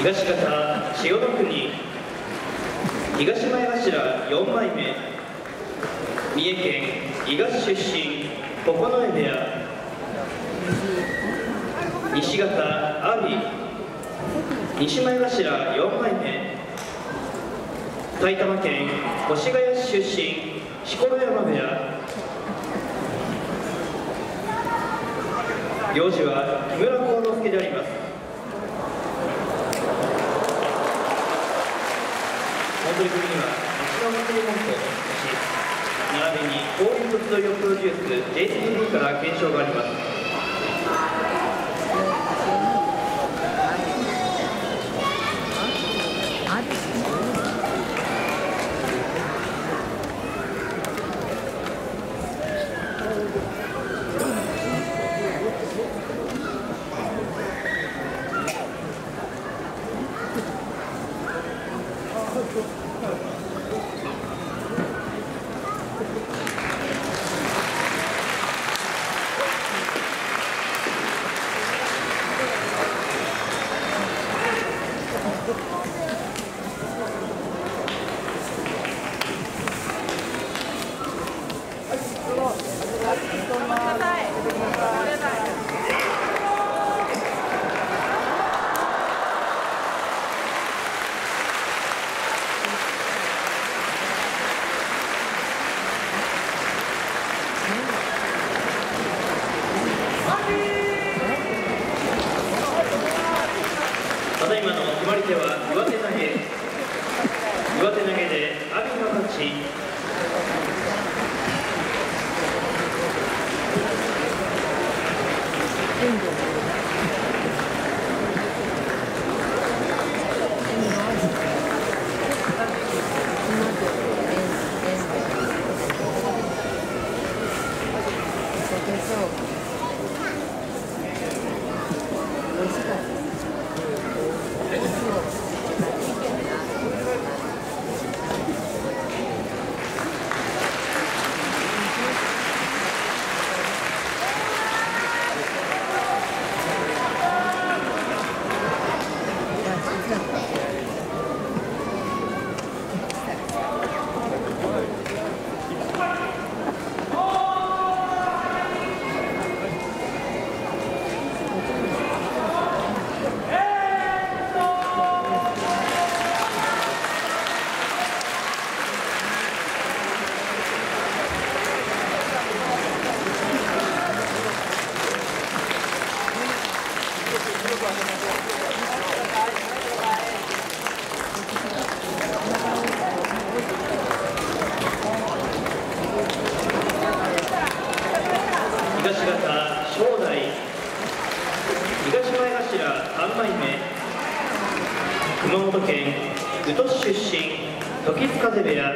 東方千代の国東前頭4枚目、三重県伊賀市出身九重部屋、西方阿炎西前頭4枚目、埼玉県越谷市出身錣山部屋、行司は木村幸之助であります。この取り組みには町の祭り本校の並びに交流と集いをプロデュース JTB から検証があります。ただいまの決まり手は上手投げで阿炎の勝ち。東方正代東前頭3枚目、熊本県宇土市出身時津風部屋、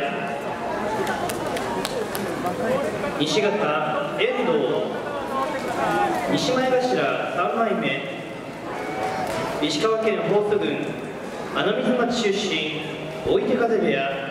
西方遠藤西前頭3枚目、石川県豊洲郡穴水町出身追手風部屋、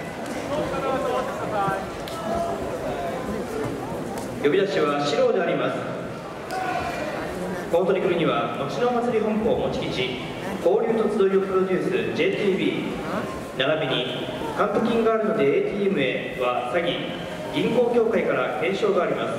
呼び出しは四郎であります。この取り組みには後の祭り本校持ち吉交流と集いをプロデュース JTB 並びに還付金があるので ATM へは詐欺銀行協会から検証があります。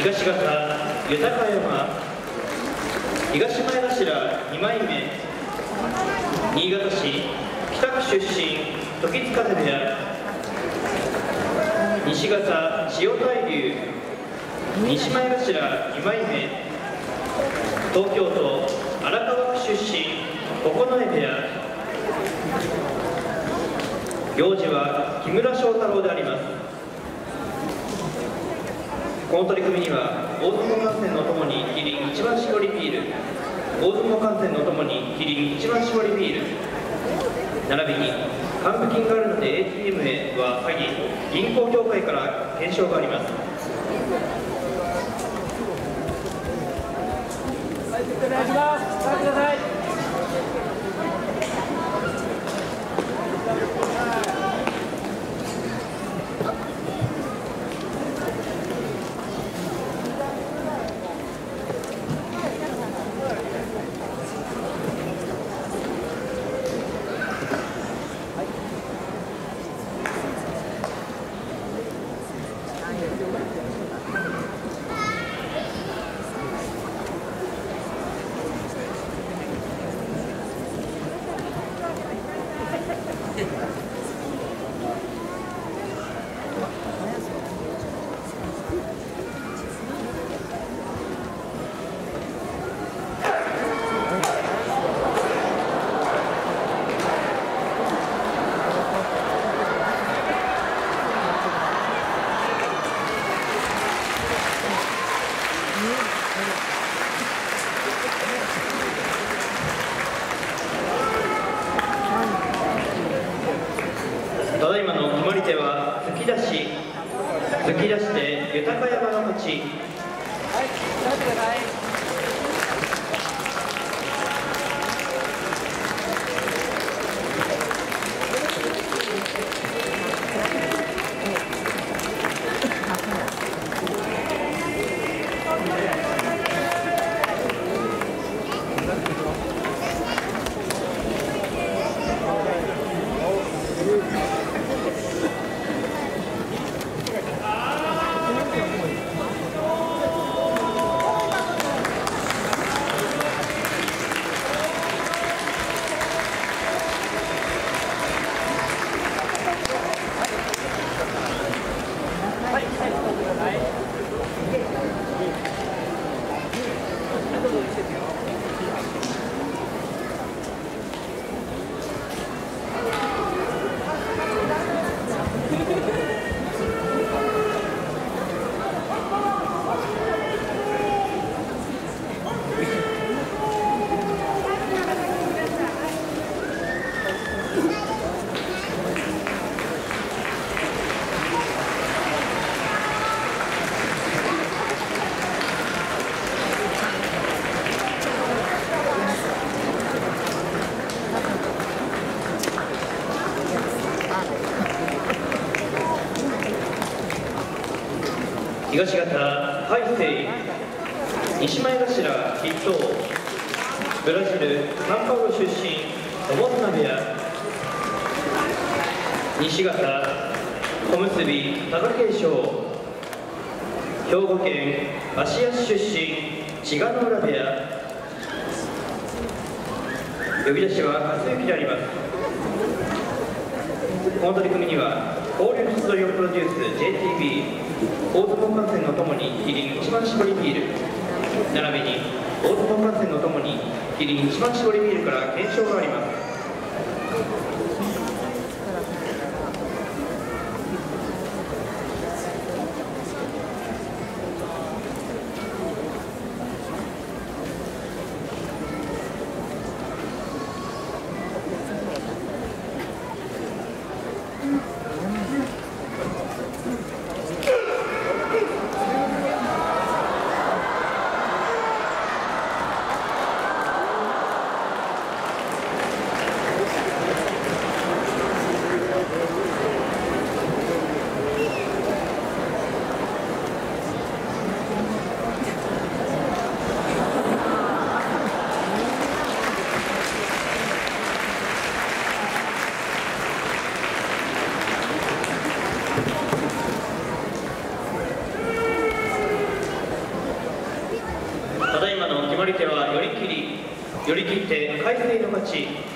東方豊山、東前頭2枚目、新潟市北区出身時津風部屋、西方千代大龍、西前頭2枚目、東京都荒川区出身九重部屋、行司は木村庄太郎であります。この取組には大相撲観戦のともにキリン一番搾りビール、大相撲観戦のともにキリン一番搾りビール並びに還付金があるので ATM へは詐欺、銀行協会から検証があります。 お願いします。お待ちください。 ただいまの決まり手は突き出しで豊山の勝ち。 はい、待ってください。 東方海星、西前頭筆頭、ブラジルサンパウロ出身友綱部屋、西方小結貴景勝、兵庫県芦屋市出身千賀の浦部屋、呼び出しは勝之であります。この取り組みには交流の集いをプロデュース JTB、大相撲観戦のともにキリン一番搾りビール並びに大相撲観戦のともにキリン一番搾りビールから検証があります。 寄り切って海星の勝ち。